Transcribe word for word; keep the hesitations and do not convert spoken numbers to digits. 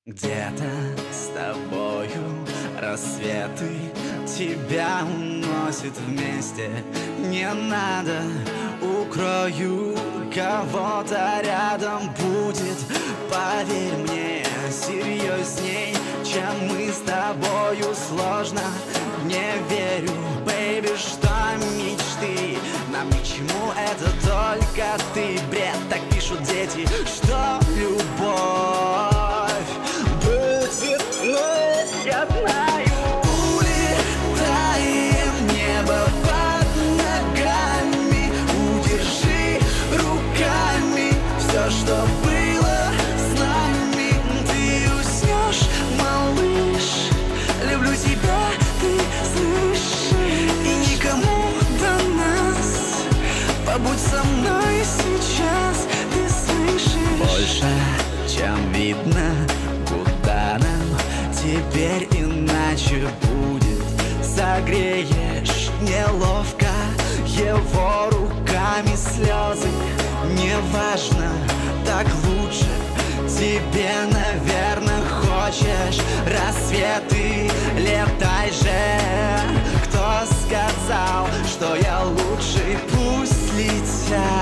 Где-то с тобою рассветы тебя уносит вместе. Не надо, укрою, кого-то рядом будет. Поверь мне, серьезней, чем мы с тобою, сложно. Не верю, бэйби, что мечты нам ни к чему, это только ты. Бред, так пишут дети, что любовь будет, но я знаю. Улетаем, небо под ногами, удержи руками все, что было с нами. Ты уснешь, малыш, люблю тебя, ты слышишь, и никому до нас. Побудь со мной сейчас, ты слышишь. Больше, чем видно, куда нам теперь иначе будет. Согреешь неловко его руками слезы. Неважно, так лучше. Тебе, наверное, хочешь рассветы, летай же. Кто сказал, что я лучший? Пусть летят.